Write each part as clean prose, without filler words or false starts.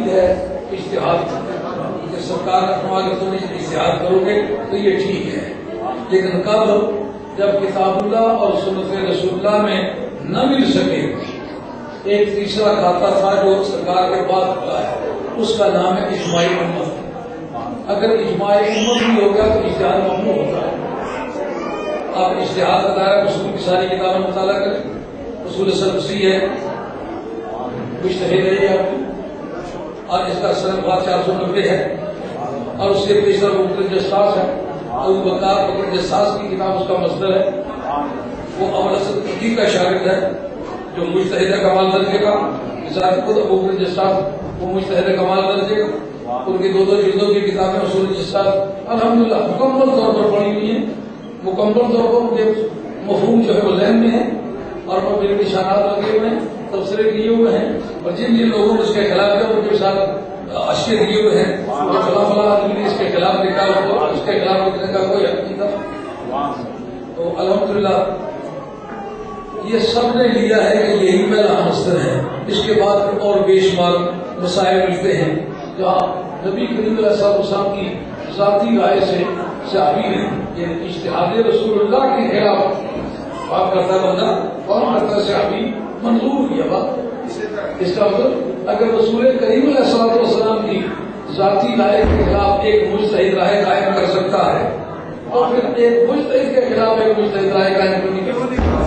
ثابت ہے اجتہاد کہ سرکار نے فرمایا کہ تم اجتہاد کرو گے تو یہ ٹھیک ہے، لیکن کب؟ جب کتاب اللہ اور سنت رسول اللہ میں نہ مل سکے۔ ایک تیسرا کھاتا تھا جو سرکار کے بعد کھلا ہے، اس کا نام ہے اجماع امت۔ اگر اجماع امت بھی ہو گیا تو اجتہاد ممنوع ہوتا ہے۔ آپ اجتہاد کا دائرہ اصول کی ساری کتابیں مطالعہ کریں، اصول سلفی ہے، مجتہد ہے آپ، اور اس کا سند 490 ہے، اور اس کے پیچھے بکر جساس ہے، ابو بکر بکر جساس کی کتاب اس کا مصدر ہے، وہ ابو الاسد ترکی کا شاگرد ہے جو مجتہد کمال درجے کا، مثال خود ابو بکر جساس وہ مجتہد کمال درجے کا، ان کی 2 جلدوں کی کتابیں اصول جساس الحمدللہ مکمل طور پر پڑھی ہوئی ہیں، مکمل طور پر ان کے مفہوم جو ہے وہ ذہن میں ہے، اور وہ میرے نشانات لگے ہوئے ہیں، تبصرے کیے ہوئے ہیں، اور جن لوگوں نے اس کے خلاف کیا ان کے ساتھ اشرے دیے ہوئے ہیں، اور فلاں آدمی نے اس کے خلاف نکالا ہوا، اس کے خلاف لکھنے کا کوئی حق نہیں تھا۔ تو الحمدللہ یہ سب نے لیا ہے کہ یہی پہلا مصدر ہے، اس کے بعد اور بے شمار مسائل ملتے ہیں جہاں نبی کریم علیہ السلام کی ذاتی رائے سے صحابی نے یہ اجتہاد رسول اللہ کے خلاف بات کرتا بندہ کون کرتا صحابی منظور کیا بات۔ اس کا مطلب اگر رسول کریم علیہ السلام کی ذاتی رائے کے خلاف ایک مجتہد رائے قائم کر سکتا ہے تو پھر ایک مجتہد کے خلاف ایک مجتہد رائے قائم کرنے کی ضرورت نہیں۔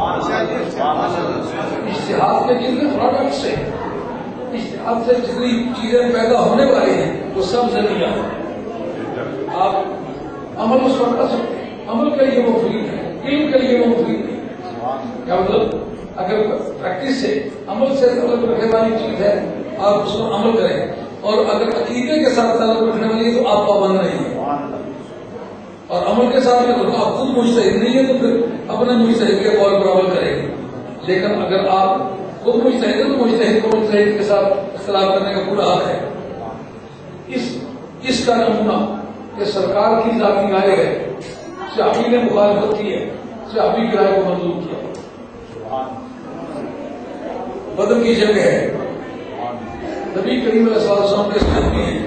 اجتہاد کے جتنے پروڈکٹس ہیں، اجتہاد سے جتنی چیزیں پیدا ہونے والی ہیں وہ سب ذریعہ ہیں۔ آپ عمل اس پر کر سکتے ہیں، عمل کے لیے وہ مفید ہے، علم کے لیے وہ مفید ہے۔ کیا مطلب؟ اگر پریکٹس سے عمل سے تعلق رکھنے والی چیز ہے آپ اس پر عمل کریں، اور اگر عقیدے کے ساتھ تعلق رکھنے والی ہے تو آپ پابند نہیں ہیں، اور عمل کے ساتھ اگر آپ خود مجتہد نہیں ہے تو پھر اپنے مجتہد کے قول پر عمل کریں گے۔ لیکن اگر آپ خود مجتہد ہیں تو مجتہد کو مجتہد کے ساتھ اختلاف کرنے کا پورا حق ہے۔ اس کا نمونہ کہ سرکار کی ذاتی رائے ہے، صحابی نے مخالفت کی ہے، صحابی کی رائے کو منظور کیا۔ بدر کی جنگ ہے، نبی کریم علیہ السلام کے صحابی ہیں،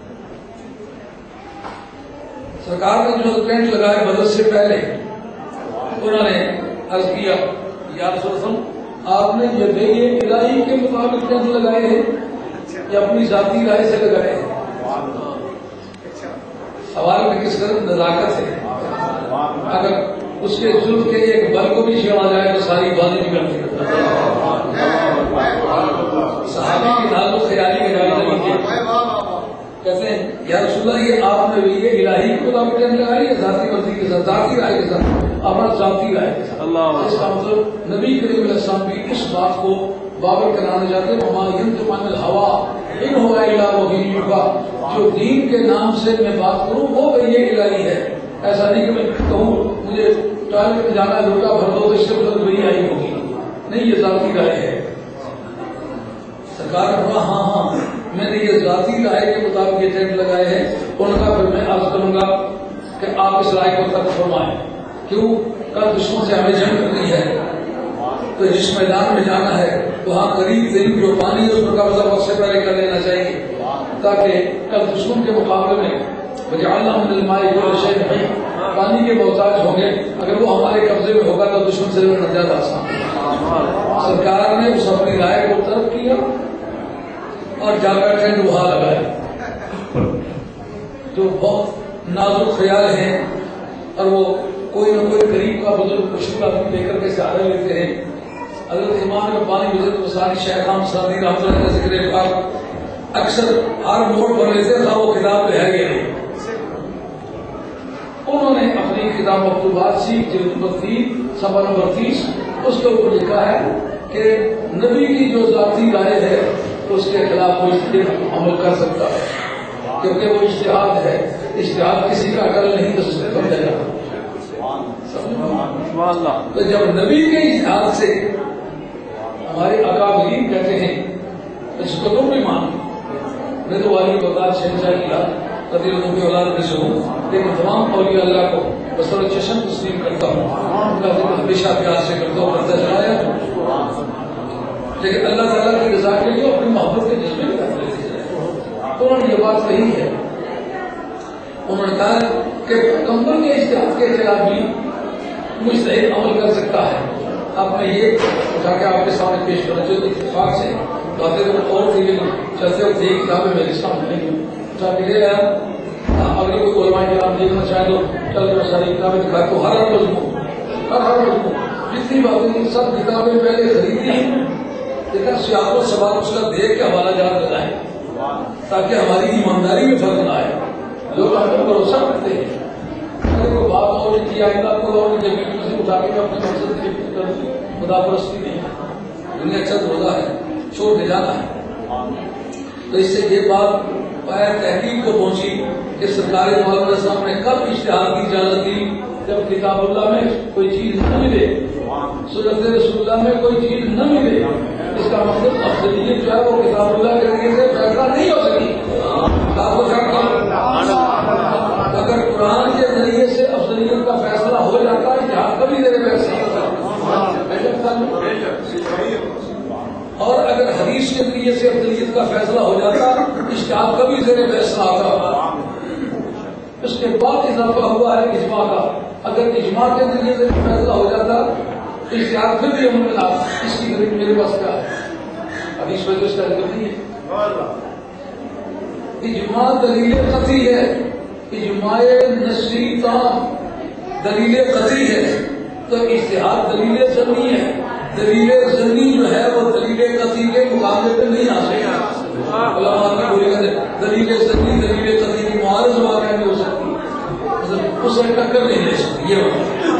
سرکار نے جو ٹینٹ لگائے بدر سے پہلے انہوں نے عرض کیا یا رسول اللہ آپ نے یہ الہی کے مطابق ٹینٹ لگائے ہیں یا اپنی ذاتی رائے سے لگائے ہیں؟ سوال میں کس طرح نزاکت ہے، اگر اس کے ظلم کے ایک بل کو بھی چھیڑا جائے تو ساری باتیں نکل سکتی ہیں۔ صحابی کی حال و خیالی کا جائزہ لیجیے، کہتے ہیں یا رسول اللہ یہ آپ نے یہ الہی کے مطابق ٹینٹ لگائی ہے ذاتی مرضی کے ساتھ، ذاتی رائے کے ساتھ، اپنا ذاتی رائے کے ساتھ۔ اس کا مطلب نبی کریم علیہ السلام بھی اس بات کو بابر کرانا چاہتے ہیں وما ينطق عن الهوى ان هو الا وحی یوحی، جو دین کے نام سے میں بات کروں وہ یہ الہی ہے، ایسا نہیں کہ میں کہوں مجھے ٹوائلٹ میں جانا ہے لوٹا بھر دو تو اس سے مطلب وہی آئی ہوگی، نہیں یہ ذاتی رائے ہے۔ سرکار نے کہا ہاں میں نے یہ ذاتی رائے کے مطابق یہ ٹینٹ لگائے ہیں، ان کا پھر میں عرض کروں گا کہ آپ اس رائے کو ترک فرمائیں، کیوں کل دشمن سے ہمیں جنگ کرنی ہے تو جس میدان میں جانا ہے وہاں قریب ترین جو پانی ہے اس پر قبضہ وقت سے پہلے کر لینا چاہیے تاکہ کل دشمن کے مقابلے میں وجعلنا من الماء كل شيء حي، پانی کے محتاج ہوں گے، اگر وہ ہمارے قبضے میں ہوگا تو دشمن سے لڑنا زیادہ آسان۔ سرکار نے اس اپنی رائے کو ترک کیا اور جا کر ٹینٹ وہاں لگائے۔ جو بہت نازک خیال ہیں اور وہ کوئی نہ کوئی قریب کا بزرگ مشہور آدمی لے کر کے سہارا لیتے ہیں، حضرت امام ربانی حضرت مساری شیخان سعدی رحمۃ اللہ کا ذکر پاک اکثر ہر موڑ پر لیتے تھا، وہ کتاب رہ گئی۔ انہوں نے اپنی کتاب مکتوبات سی جلد 32 صفحہ نمبر 30 اس کے اوپر لکھا ہے کہ نبی کی جو ذاتی رائے ہے اس کے خلاف کوئی عمل کر سکتا ہے کیونکہ وہ اجتہاد ہے، اجتہاد کسی کا عقل نہیں تو سمجھا جاتا۔ تو جب نبی کے اجتہاد سے ہمارے اکابرین کہتے ہیں اس کو تم بھی مان، میں تو والی بغداد شہنشاہ کیا قدیر اللہ کی اولاد میں سے ہوں، لیکن تمام اولیاء اللہ کو بسر چشم تسلیم کرتا ہوں، ان کا ذکر ہمیشہ پیار سے کرتا ہوں، کرتا چلایا، لیکن اللہ تعالیٰ کی رضا کے لیے اپنی محبت کے جذبے میں کرتے رہتے ہیں۔ بات صحیح ہے. انہوں نے کہا کہ پیغمبر کے اجتہاد کے خلاف بھی مجتہد عمل کر سکتا ہے. اب میں یہ اٹھا کے آپ کے سامنے پیش کرنا چاہتا ہوں. اتفاق سے باتیں تو اور تھی لیکن چلتے وقت یہ کتابیں میرے سامنے نہیں ہوں اٹھا کے لے آیا. اگر کوئی علماء کرام دیکھنا چاہیں تو چل کر ساری کتابیں دکھا تو ہر مضمون جتنی باتیں سب کتابیں پہلے خریدی ہیں لیکن سیاق و سباق اس کا دیکھ کے حوالہ جات بتائیں تاکہ ہماری ایمانداری میں فرق نہ آئے. لوگ ہم پر بھروسہ کرتے ہیں اگر کوئی بات اور کی آئندہ کو اور جب کسی اٹھا کے اپنے مقصد کی خدا پرستی نہیں دنیا اچھا روزہ ہے چھوڑ دے جانا ہے. تو اس سے یہ بات پایا تحقیق کو پہنچی کہ سرکاری مولانا صاحب نے کب اشتہار کی اجازت دی جب کتاب اللہ میں کوئی چیز نہ ملے سنت رسول اللہ میں کوئی چیز نہ ملے. اس کا مطلب افضلیت جو ہے وہ کتاب اللہ کے ذریعے سے فیصلہ نہیں ہو سکی. اگر قرآن کے ذریعے سے افضلیت کا فیصلہ ہو جاتا ہے جہاں کبھی میرے فیصلہ اور اگر حدیث کے ذریعے سے افضلیت کا فیصلہ ہو جاتا اشتہاد کبھی زیر فیصلہ آتا. اس کے بعد اضافہ ہوا ہے اجماع کا. اگر اجماع کے ذریعے سے فیصلہ ہو جاتا اشتہاد پھر بھی ہم نے اس کی دلیل میرے پاس کیا ہے حدیث وجہ اس کا ذکر نہیں ہے. اجماع دلیل قطعی ہے. اجماع نصی تام دلیل قطعی ہے تو اشتہاد دلیل ظنی ہے. دلیل ظنی جو ہے وہ دلیل قطعی کے مقابلے پہ نہیں آ سکتی. علماء کی بولی ہے دلیل ظنی دلیل قطعی کی معارض واقعہ نہیں ہو سکتی اس سے ٹکر نہیں لے سکتی. یہ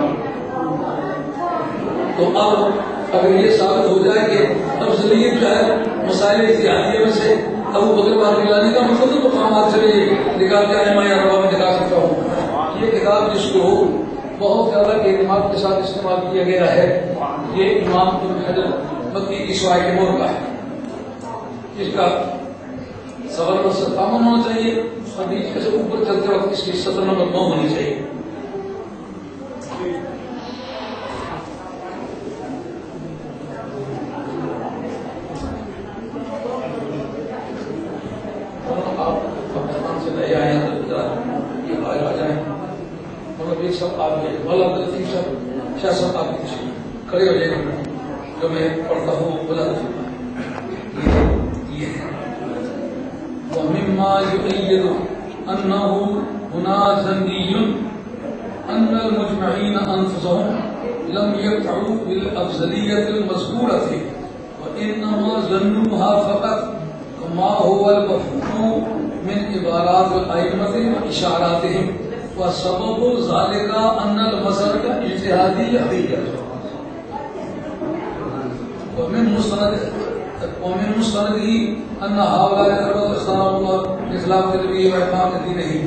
تو اب اگر یہ ثابت ہو جائے کہ افضلیت جو ہے مسائل اتحادیہ میں سے ابو بکر باقلانی کا مختلف مقامات سے نکال کے آئمہ یا روا میں دکھا سکتا ہوں. یہ کتاب جس کو بہت زیادہ اعتماد کے ساتھ استعمال کیا گیا ہے یہ امام ابن حجر مکی کی شوائے کے مور کا ہے جس کا 57 ہونا چاہیے اور نیچے سے اوپر چلتے وقت اس کی 17 نمبر 9 ہونی چاہیے. کھڑے ہو جائیں جو میں پڑھتا ہوں بلا یہ ومما يؤيد أنه هنا ظني أن المجمعين أنفسهم لم يقعوا بالأفضلية المذكورة وإنما ظنوها فقط كما هو المفهوم من عبارات الأئمة وإشاراتهم وسبب ذلك أن المسألة اجتهادية ومن مستنده أن هؤلاء الأئمة اختاروا الله بخلاف النبي وإمام دينه.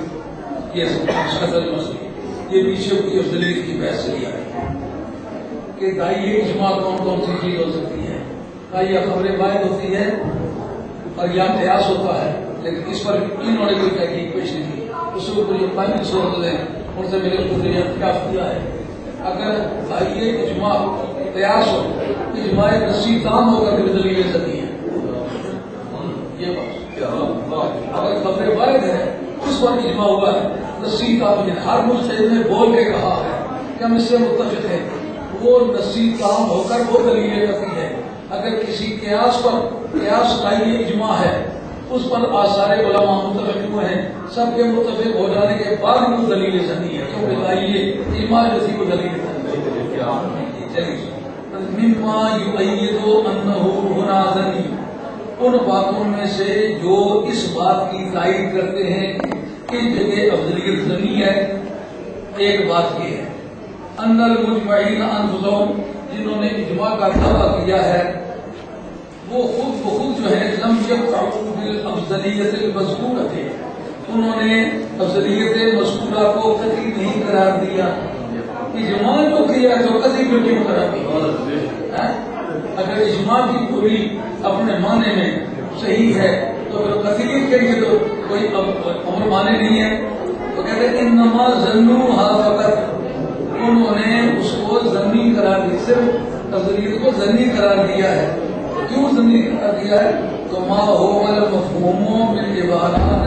یہ پیچھے کی افضلیت کی بحث چلی آئی کہ دائی اجماع کون سی چیز ہو سکتی ہے. دائی خبر واحد ہوتی ہے اور یا قیاس ہوتا ہے لیکن اس پر انہوں نے کوئی تحقیق پیش نہیں کی. اس کے اوپر یہ پہلی صورت ہے ان سے میرے کو اختلاف کیا ہے. اگر دائی اجماع قیاس ہو اجماع نصی تام ہو کر کے دلیل سکتی ہے. یہ بات اگر خبر واحد ہے اس پر اجماع ہوا ہے نصی تام ہر مجتہد نے بول کے کہا ہے کہ ہم اس سے متفق ہیں وہ نصی تام ہو کر وہ دلیل کرتی ہے. اگر کسی قیاس پر قیاس دائی اجماع ہے اس پر آثار علماء متفق ہوئے ہیں سب کے متفق ہو جانے کے بعد وہ دلیل سنی ہے کیونکہ دائی اجماع جو تھی وہ دلیل چلیے مما یؤید انه هنا ظنی ان باتوں میں سے جو اس بات کی تائید کرتے ہیں کہ جگہ افضلیت ظنی ہے. ایک بات یہ ہے ان المجمعین انفسهم جنہوں نے اجماع کا دعویٰ کیا ہے وہ خود بخود جو ہے لم یقعوا بالافضلیت المذکورۃ انہوں نے افضلیت مذکورہ کو قطعی نہیں قرار دیا. اجماع جو کیا تو قطعی کیوں قرار دیا؟ اگر اجماع کی پوری اپنے معنی میں صحیح ہے تو پھر قطعیت کے لیے تو کوئی امر معنی نہیں ہے. تو کہتے ہیں انما ظنوها فقط انہوں نے اس کو ظنی قرار دیا صرف افضلیت کو ظنی قرار دیا ہے. کیوں ظنی قرار دیا ہے؟ تو ما هو المفهوم من عبارات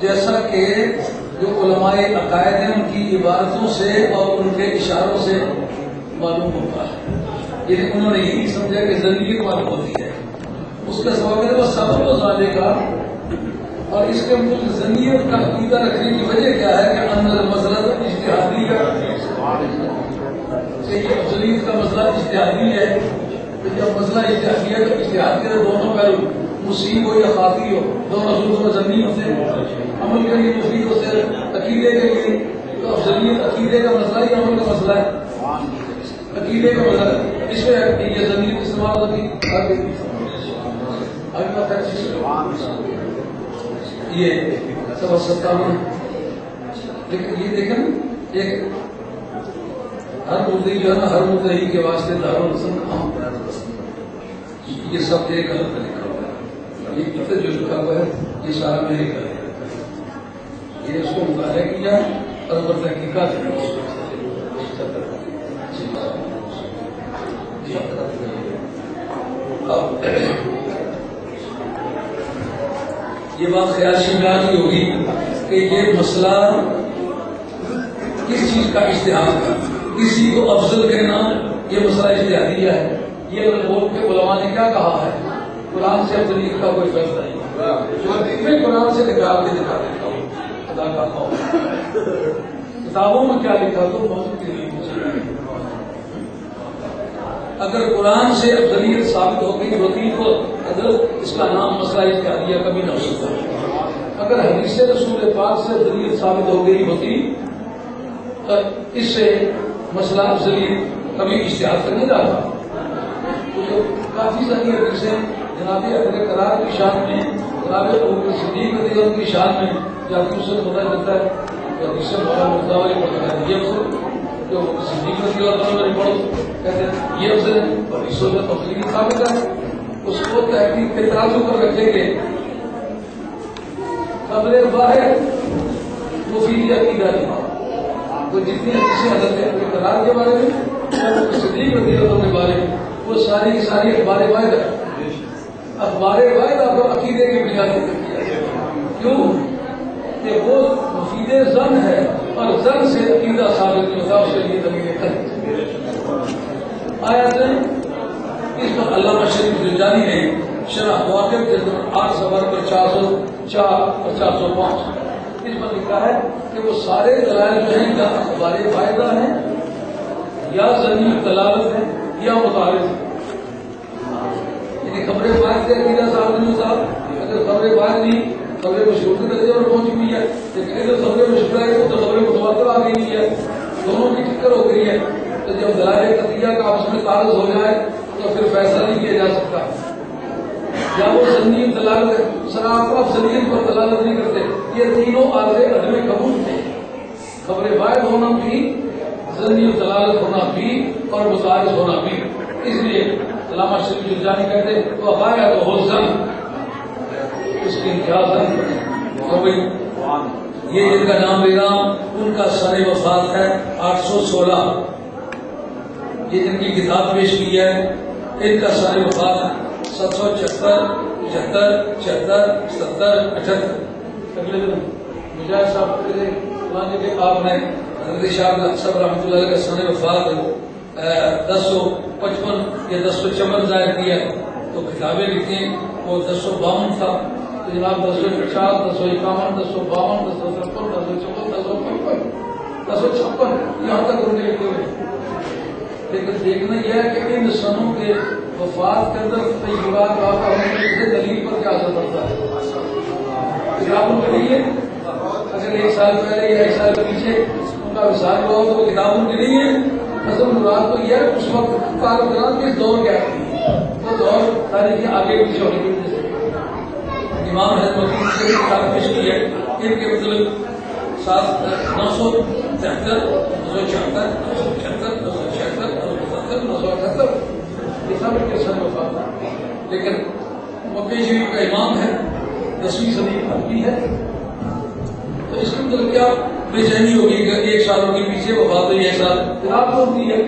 جیسا کہ جو علماء عقائد ہیں ان کی عبارتوں سے اور ان کے اشاروں سے معلوم ہوتا ہے. یعنی انہوں نے یہی سمجھا کہ زندگی معلوم ہوتی ہے. اس کا سبب ہے وہ سبب وزالے کا، اور اس کے ذہنیت کا عقیدہ رکھنے کی وجہ کیا ہے کہ اندر مسئلہ اجتہادی کا، افضلیت کا مسئلہ اجتہادی ہے. تو جب مسئلہ اجتہادی ہے تو اجتہاد کے دونوں پہلو مصیب ہو یا خاطی ہو دونوں صورتوں میں ضمنی ہوتے ہیں. عمل کے لیے مفید ہوتے ہیں، عقیدے کے لیے تو افضلیت عقیدے کا مسئلہ ہی عمل کا مسئلہ ہے. عقیدے کا مسئلہ ہے، اس میں یہ ضمنی استعمال ہوتی یہ سب 57. لیکن یہ دیکھیں ایک ہر مدعی جو ہے نا، ہر مدعی کے واسطے دارالحسن عام یہ سب ایک الگ لکھا ہوا ہے. یہ کتنے جو لکھا ہوا ہے یہ سارا میرے گھر ہے. یہ اس کو مطالعہ کیا اور تحقیقات یہ بات خیال شمار کی ہوگی کہ یہ مسئلہ کس چیز کا اجتہاد ہے، کسی کو افضل کہنا یہ مسئلہ اجتہادیہ ہے. یہ بول کے علماء نے کیا کہا ہے، قرآن سے افضلیت کا کوئی فیصلہ نہیں. میں قرآن سے نکال کے دکھا دیتا ہوں، خدا کا خوف. کتابوں میں کیا لکھا تو موجود کے لیے اگر قرآن سے افضلیت ثابت ہو گئی ہوتی تو حضرت اس کا نام مسئلہ اجتہادیہ کبھی نہ ہو سکتا. اگر حدیث رسول پاک سے افضلیت ثابت ہو گئی ہوتی تو اس سے مسئلہ افضلیت کبھی اجتہاد سے نہیں جاتا. تو کافی ساری حدیثیں جناب اکبر قرار کی شان میں، جناب ابوبکر صدیق رضی اللہ عنہ کی شان میں جاتی اس سے پتہ چلتا ہے کہ حدیث سے بڑا مدعا ہے یہ افضل جو صدیق رضی اللہ عنہ میں پڑھو کہتے ہیں یہ افضل ہے اور اس وقت افضلیت ثابت ہے. اس کو تحقیق کے ترازو پر رکھیں گے. خبر واحد مفید عقیدہ نہیں وہ جتنی حدیثیں حضرت قرار کے بارے میں، صدیق رضی اللہ عنہ کے بارے میں، وہ ساری کی ساری اخبار واحد ہے. اخبار واحد آپ کو عقیدے کی بنیاد پر کیا کیوں کہ وہ مفید ظن ہے اور ظن سے عقیدہ ثابت نہیں ہوتا. اس کے لیے دلیلیں آیاتیں اس پر علامہ شریف جرجانی نے شرح واقف کے 8 صفحہ پر 404 اور 405 اس پر لکھا ہے کہ وہ سارے دلائل جو ہیں یا اخبار فائدہ ہیں یا ظنی دلالت ہے یا متعارف ہے. یعنی خبر فائد سے عقیدہ ثابت نہیں ہوتا. اگر خبر فائد نہیں خبر مشہور کے درجے پر پہنچ ہوئی ہے، لیکن اگر خبر مشہور ہے تو خبر متواتر آ گئی ہے، دونوں کی ٹکر ہو گئی ہے. تو جب دلائل قطعیہ کا آپس میں تعارض ہو جائے تو پھر فیصلہ نہیں کیا جا سکتا. یا وہ ضمنی دلالت سراپا افضلیت پر دلالت نہیں کرتے. یہ تینوں عارضے عدم قبول تھے. خبر واحد ہونا بھی، ضمنی دلالت ہونا بھی اور متعارض ہونا بھی. اس لیے علامہ شریف جرجانی کہتے تو آیا تو ہو ظن اس کی امتیاز ہو گئی. یہ جن کا نام لے رہا ان کا سن وفات ہے 816. یہ جن کی کتاب پیش کی ہے ان کا سن وفات 776 75 76 70 78. اگلے دن مجاہد صاحب کے آپ نے حضرت شاہ صاحب رحمۃ اللہ کا سن وفات 1055 یا 1054 ظاہر کیا تو کتابیں لکھی وہ 1052 تھا. تو جناب 1050 1051 1052 1053 1056 یہاں تک ان کے لکھے ہوئے. لیکن دیکھنا یہ ہے کہ ان سنوں کے وفات کے اندر تجربات واقع ہونے سے دلیل پر کیا اثر پڑتا ہے. کتابوں کے لیے اگر 1 سال پہلے یا 1 سال کے پیچھے ان کا وصال ہوا تو وہ کتابوں کے لیے اصل مراد تو یہ ہے اس وقت کارکران کے دور کیا تھی وہ دور تاریخ آگے پیچھے ہونے کی وجہ سے. امام حضرت سے کتاب پیش کی ہے ان کے مطلب 973 974 976 976 977 978 یہ سب کے سن وفات. لیکن مکئی شریف کا امام ہے 10ویں صدی عربی ہے. تو اس کا مطلب کیا بے چینی ہوگی کہ 1 سال کے پیچھے وفات ہوئی 1 سال خلاف ہوتی ہے.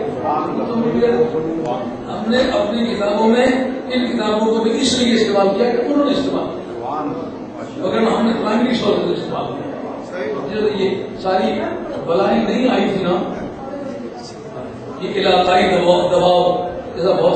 ہم نے اپنی کتابوں میں ان کتابوں کو بھی اس لیے استعمال کیا کہ انہوں نے استعمال مگر ہم نے پرائمری سورسز استعمال کیا. یہ ساری بلائیں نہیں آئی تھی نا، یہ علاقائی دباؤ جیسا بہت